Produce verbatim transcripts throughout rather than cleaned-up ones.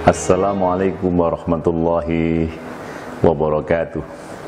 Assalamualaikum warahmatullahi wabarakatuh.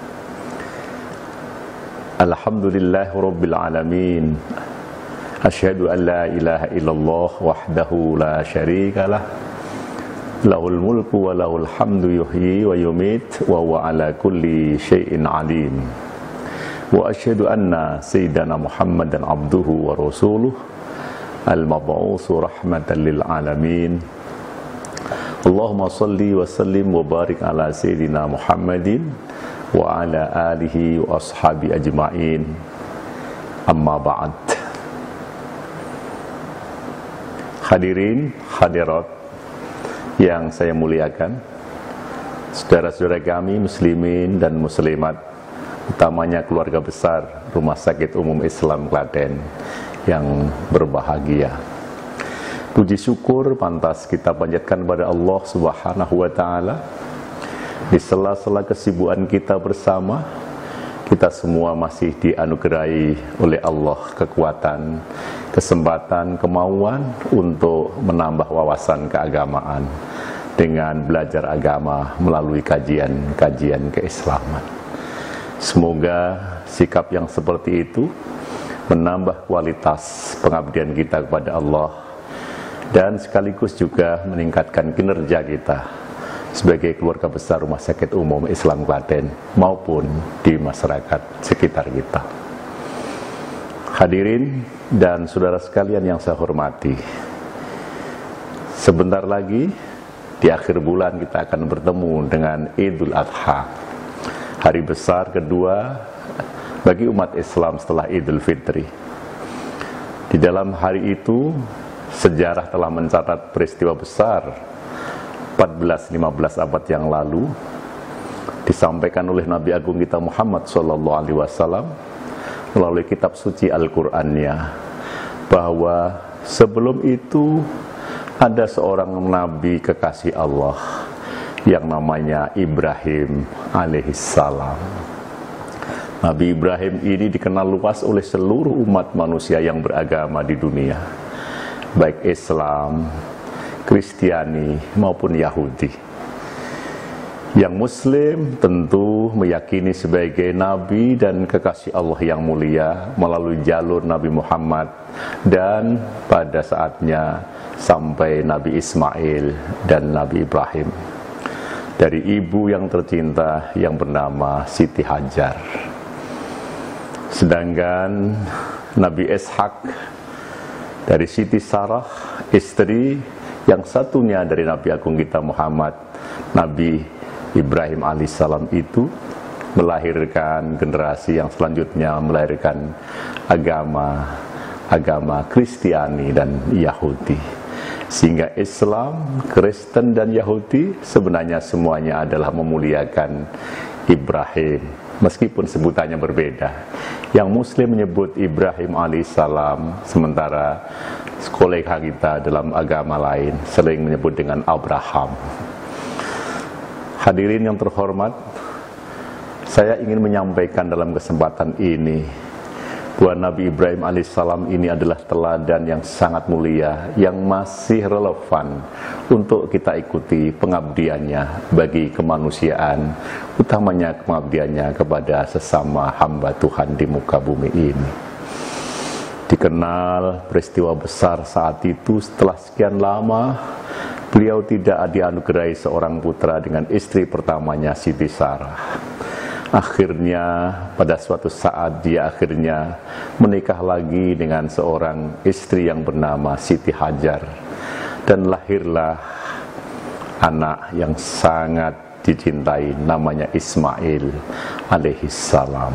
Alhamdulillahi rabbil alamin. Asyhadu an la ilaha illallah wahdahu la syarikalah. Lahul mulku wa lahul hamdu yuhyi wa yumit wa huwa ala kulli syai'in alim. Wa asyhadu anna sayyidana Muhammadan abduhu wa rasuluh al-mab'utsu rahmatan lil alamin. Allahumma salli wa sallim wa barik ala sayyidina Muhammadin wa ala alihi wa ashabi ajma'in. Amma ba'd. Hadirin, hadirat yang saya muliakan, saudara-saudara kami muslimin dan muslimat, utamanya keluarga besar Rumah Sakit Umum Islam Klaten yang berbahagia. Puji syukur pantas kita panjatkan kepada Allah Subhanahu wa Ta'ala. Di sela-sela kesibukan kita bersama, kita semua masih dianugerahi oleh Allah kekuatan, kesempatan, kemauan untuk menambah wawasan keagamaan dengan belajar agama melalui kajian-kajian keislaman. Semoga sikap yang seperti itu menambah kualitas pengabdian kita kepada Allah dan sekaligus juga meningkatkan kinerja kita sebagai keluarga besar Rumah Sakit Umum Islam Klaten maupun di masyarakat sekitar kita. Hadirin dan saudara sekalian yang saya hormati, sebentar lagi di akhir bulan kita akan bertemu dengan Idul Adha, hari besar kedua bagi umat Islam setelah Idul Fitri. Di dalam hari itu sejarah telah mencatat peristiwa besar empat belas lima belas abad yang lalu, disampaikan oleh Nabi Agung kita Muhammad shallallahu alaihi wasallam melalui kitab suci Al-Qur'annya, bahwa sebelum itu ada seorang Nabi kekasih Allah yang namanya Ibrahim alaihissalam. Nabi Ibrahim ini dikenal luas oleh seluruh umat manusia yang beragama di dunia, baik Islam, Kristiani maupun Yahudi. Yang Muslim tentu meyakini sebagai Nabi dan kekasih Allah yang mulia melalui jalur Nabi Muhammad dan pada saatnya sampai Nabi Ismail dan Nabi Ibrahim dari ibu yang tercinta yang bernama Siti Hajar. Sedangkan Nabi Ishak dari Siti Sarah, istri yang satunya dari Nabi Agung kita Muhammad, Nabi Ibrahim alaihissalam itu melahirkan generasi yang selanjutnya melahirkan agama agama Kristiani dan Yahudi. Sehingga Islam, Kristen dan Yahudi sebenarnya semuanya adalah memuliakan Ibrahim, meskipun sebutannya berbeda. Yang Muslim menyebut Ibrahim alaihissalam, sementara kolega kita dalam agama lain sering menyebut dengan Abraham. Hadirin yang terhormat, saya ingin menyampaikan dalam kesempatan ini bahwa Nabi Ibrahim alaihissalam ini adalah teladan yang sangat mulia, yang masih relevan untuk kita ikuti pengabdiannya bagi kemanusiaan, utamanya pengabdiannya kepada sesama hamba Tuhan di muka bumi ini. Dikenal peristiwa besar saat itu, setelah sekian lama beliau tidak dianugerahi seorang putra dengan istri pertamanya Siti Sarah. Akhirnya pada suatu saat dia akhirnya menikah lagi dengan seorang istri yang bernama Siti Hajar, dan lahirlah anak yang sangat dicintai namanya Ismail alaihissalam.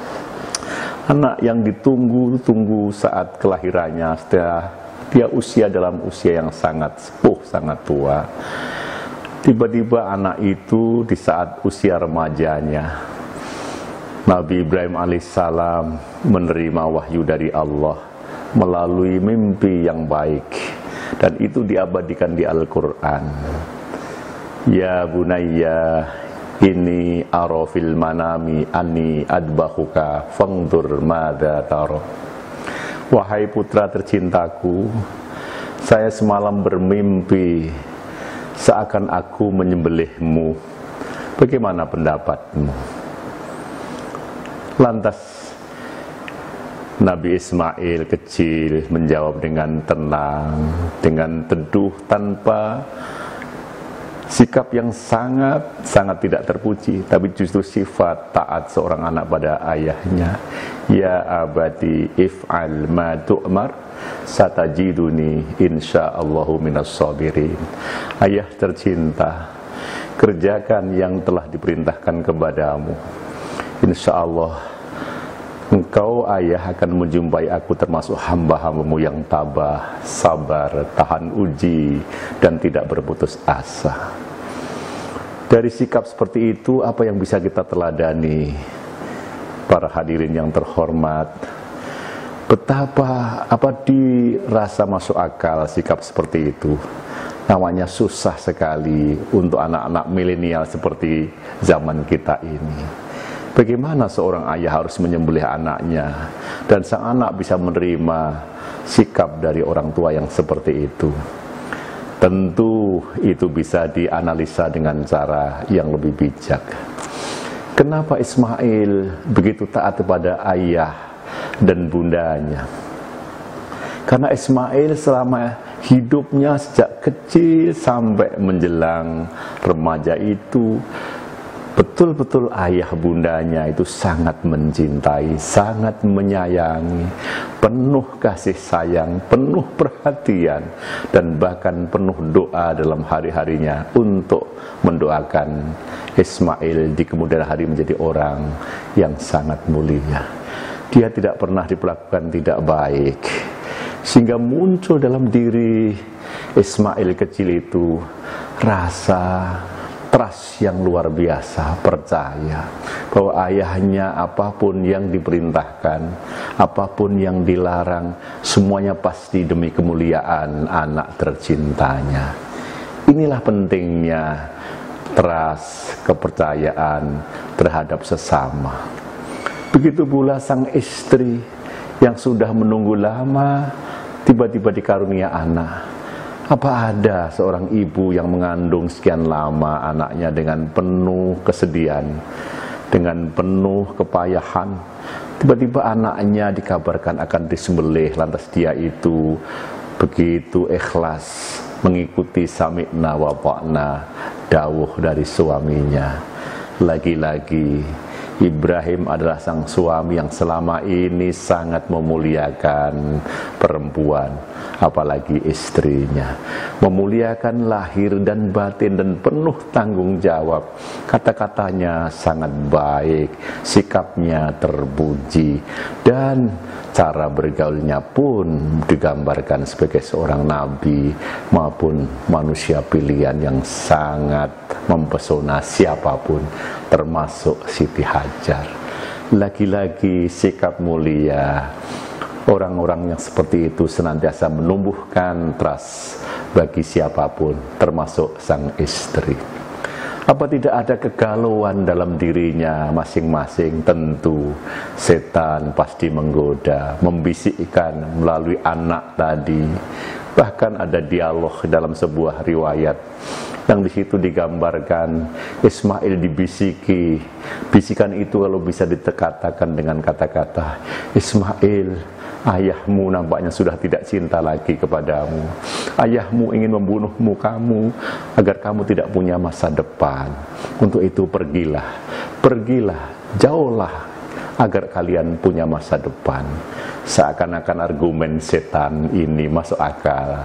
Anak yang ditunggu-tunggu saat kelahirannya setelah dia usia dalam usia yang sangat sepuh, sangat tua. Tiba-tiba anak itu di saat usia remajanya, Nabi Ibrahim alaihissalam menerima wahyu dari Allah melalui mimpi yang baik, dan itu diabadikan di Al-Quran. Ya bunayya inni ara fil manami anni adbahuka fangdur madza tara. Wahai putra tercintaku, saya semalam bermimpi seakan aku menyembelihmu. Bagaimana pendapatmu? Lantas Nabi Ismail kecil menjawab dengan tenang, dengan teduh, tanpa sikap yang sangat-sangat tidak terpuji, tapi justru sifat taat seorang anak pada ayahnya. Ya abati if'al ma tu'mar satajiduni insyaallahu minas sabirin. Ayah tercinta, kerjakan yang telah diperintahkan kepadamu. Insyaallah engkau ayah akan menjumpai aku termasuk hamba-hambamu yang tabah, sabar, tahan uji, dan tidak berputus asa. Dari sikap seperti itu, apa yang bisa kita teladani? Para hadirin yang terhormat, betapa apa dirasa masuk akal sikap seperti itu. Namanya susah sekali untuk anak-anak milenial seperti zaman kita ini. Bagaimana seorang ayah harus menyembelih anaknya dan sang anak bisa menerima sikap dari orang tua yang seperti itu? Tentu itu bisa dianalisa dengan cara yang lebih bijak. Kenapa Ismail begitu taat kepada ayah dan bundanya? Karena Ismail selama hidupnya sejak kecil sampai menjelang remaja itu betul-betul ayah bundanya itu sangat mencintai, sangat menyayangi, penuh kasih sayang, penuh perhatian, dan bahkan penuh doa dalam hari-harinya untuk mendoakan Ismail di kemudian hari menjadi orang yang sangat mulia. Dia tidak pernah diperlakukan tidak baik, sehingga muncul dalam diri Ismail kecil itu rasa trust yang luar biasa, percaya bahwa ayahnya apapun yang diperintahkan, apapun yang dilarang, semuanya pasti demi kemuliaan anak tercintanya. Inilah pentingnya trust, kepercayaan terhadap sesama. Begitu pula sang istri yang sudah menunggu lama, tiba-tiba dikarunia anak. Apa ada seorang ibu yang mengandung sekian lama anaknya dengan penuh kesedihan, dengan penuh kepayahan, tiba-tiba anaknya dikabarkan akan disembelih, lantas dia itu begitu ikhlas mengikuti sami'na wa ta'na, dawuh dari suaminya. Lagi-lagi Ibrahim adalah sang suami yang selama ini sangat memuliakan perempuan, apalagi istrinya. Memuliakan lahir dan batin dan penuh tanggung jawab. Kata-katanya sangat baik, sikapnya terpuji, dan cara bergaulnya pun digambarkan sebagai seorang nabi maupun manusia pilihan yang sangat mempesona siapapun, termasuk Siti Hajar. Lagi-lagi sikap mulia. Orang-orang yang seperti itu senantiasa menumbuhkan trust bagi siapapun, termasuk sang istri. Apa tidak ada kegalauan dalam dirinya masing-masing? Tentu setan pasti menggoda, membisikkan melalui anak tadi. Bahkan ada dialog dalam sebuah riwayat yang di situ digambarkan Ismail dibisiki. Bisikan itu kalau bisa dikatakan dengan kata-kata, Ismail, ayahmu nampaknya sudah tidak cinta lagi kepadamu. Ayahmu ingin membunuhmu kamu agar kamu tidak punya masa depan. Untuk itu pergilah, pergilah, jauhlah agar kalian punya masa depan. Seakan-akan argumen setan ini masuk akal,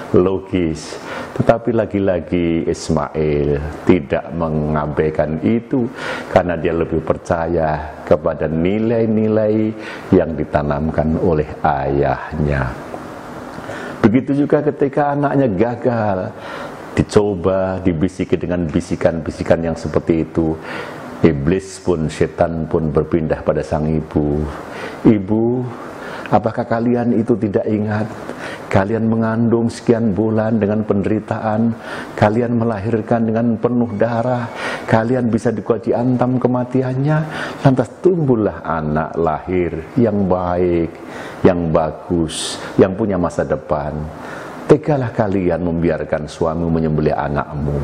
logis, tetapi lagi-lagi Ismail tidak mengabaikan itu karena dia lebih percaya kepada nilai-nilai yang ditanamkan oleh ayahnya. Begitu juga ketika anaknya gagal, dicoba, dibisiki dengan bisikan-bisikan yang seperti itu, iblis pun, setan pun berpindah pada sang ibu. Ibu, apakah kalian itu tidak ingat? Kalian mengandung sekian bulan dengan penderitaan, kalian melahirkan dengan penuh darah, kalian bisa diantam kematiannya, lantas tumbuhlah anak lahir yang baik, yang bagus, yang punya masa depan. tegalah kalian membiarkan suamimu menyembelih anakmu.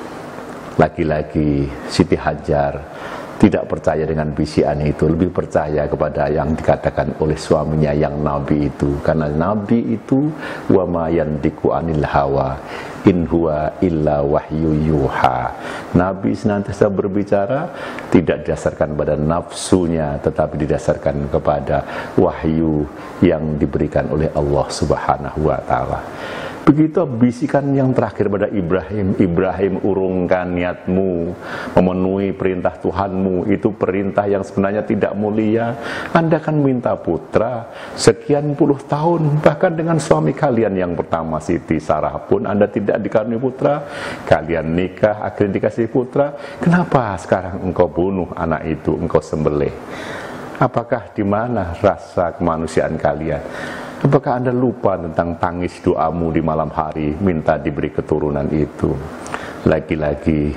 Lagi-lagi Siti Hajar tidak percaya dengan bisikan itu, lebih percaya kepada yang dikatakan oleh suaminya yang Nabi itu. Karena Nabi itu wa ma yantiqu anil hawa in huwa illa wahyu yuha. Nabi senantiasa berbicara tidak didasarkan pada nafsunya, tetapi didasarkan kepada wahyu yang diberikan oleh Allah Subhanahu wa taala. Begitu bisikan yang terakhir pada Ibrahim, Ibrahim urungkan niatmu, memenuhi perintah Tuhanmu, itu perintah yang sebenarnya tidak mulia. Anda kan minta putra sekian puluh tahun, bahkan dengan suami kalian yang pertama Siti Sarah pun Anda tidak dikaruniai putra, kalian nikah, akhirnya dikasih putra. Kenapa sekarang engkau bunuh anak itu, engkau sembelih? Apakah di mana rasa kemanusiaan kalian? Apakah Anda lupa tentang tangis doamu di malam hari minta diberi keturunan itu? Lagi-lagi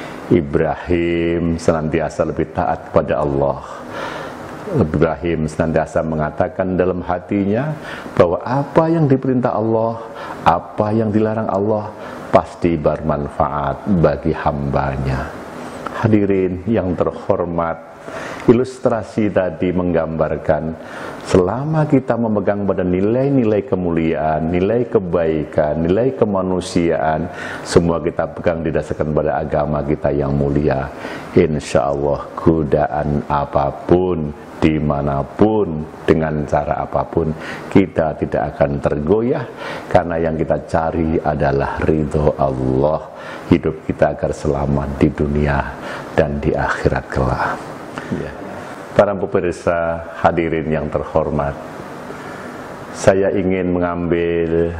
Ibrahim senantiasa lebih taat kepada Allah. Ibrahim senantiasa mengatakan dalam hatinya bahwa apa yang diperintah Allah, apa yang dilarang Allah pasti bermanfaat bagi hambanya. Hadirin yang terhormat, ilustrasi tadi menggambarkan selama kita memegang pada nilai-nilai kemuliaan, nilai kebaikan, nilai kemanusiaan, semua kita pegang didasarkan pada agama kita yang mulia. Insya Allah godaan apapun, dimanapun, dengan cara apapun, kita tidak akan tergoyah, karena yang kita cari adalah ridho Allah, hidup kita agar selamat di dunia dan di akhirat kelak. Ya. Para pemirsa hadirin yang terhormat, saya ingin mengambil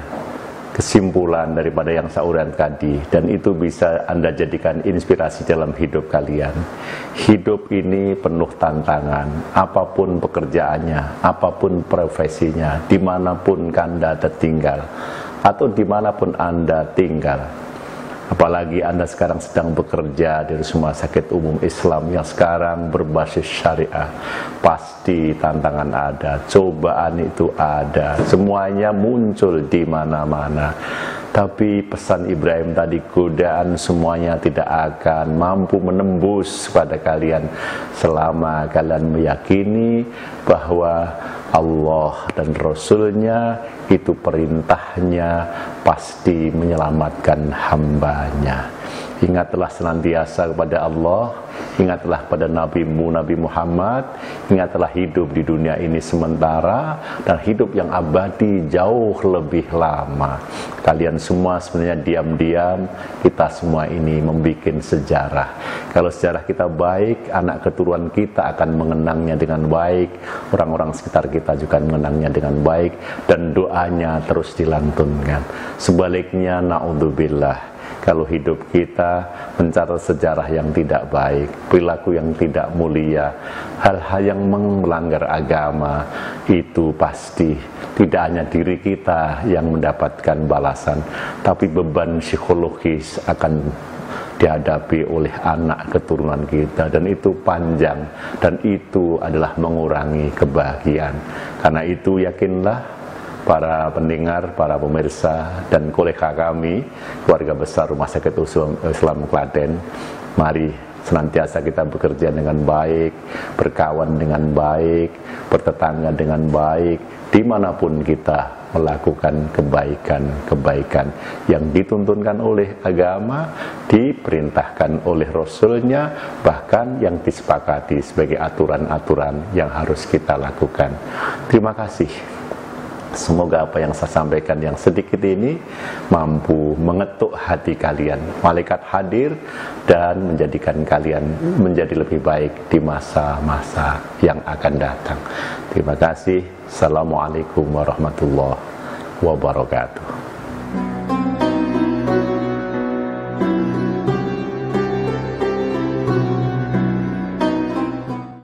kesimpulan daripada yang saya uraikan tadi, dan itu bisa Anda jadikan inspirasi dalam hidup kalian. Hidup ini penuh tantangan, apapun pekerjaannya, apapun profesinya, dimanapun Anda tertinggal, atau dimanapun Anda tinggal. Apalagi Anda sekarang sedang bekerja di Rumah Sakit Umum Islam yang sekarang berbasis syariah, pasti tantangan ada, cobaan itu ada, semuanya muncul di mana-mana. Tapi pesan Ibrahim tadi, godaan semuanya tidak akan mampu menembus pada kalian selama kalian meyakini bahwa Allah dan Rasulnya itu perintahnya pasti menyelamatkan hambanya. Ingatlah senantiasa kepada Allah, ingatlah pada Nabi-Mu, Nabi Muhammad, ingatlah hidup di dunia ini sementara dan hidup yang abadi jauh lebih lama. Kalian semua sebenarnya diam-diam, kita semua ini membuat sejarah. Kalau sejarah kita baik, anak keturunan kita akan mengenangnya dengan baik, orang-orang sekitar kita juga mengenangnya dengan baik, dan doanya terus dilantunkan. Sebaliknya, na'udzubillah, kalau hidup kita mencatat sejarah yang tidak baik, perilaku yang tidak mulia, hal-hal yang melanggar agama, itu pasti tidak hanya diri kita yang mendapatkan balasan, tapi beban psikologis akan dihadapi oleh anak keturunan kita, dan itu panjang, dan itu adalah mengurangi kebahagiaan. Karena itu yakinlah para pendengar, para pemirsa, dan kolega kami, keluarga besar Rumah Sakit Islam Klaten, mari senantiasa kita bekerja dengan baik, berkawan dengan baik, bertetangga dengan baik, dimanapun kita melakukan kebaikan-kebaikan yang dituntunkan oleh agama, diperintahkan oleh Rasulnya, bahkan yang disepakati sebagai aturan-aturan yang harus kita lakukan. Terima kasih. Semoga apa yang saya sampaikan yang sedikit ini mampu mengetuk hati kalian. Malaikat hadir dan menjadikan kalian menjadi lebih baik di masa-masa yang akan datang. Terima kasih. Assalamualaikum warahmatullahi wabarakatuh.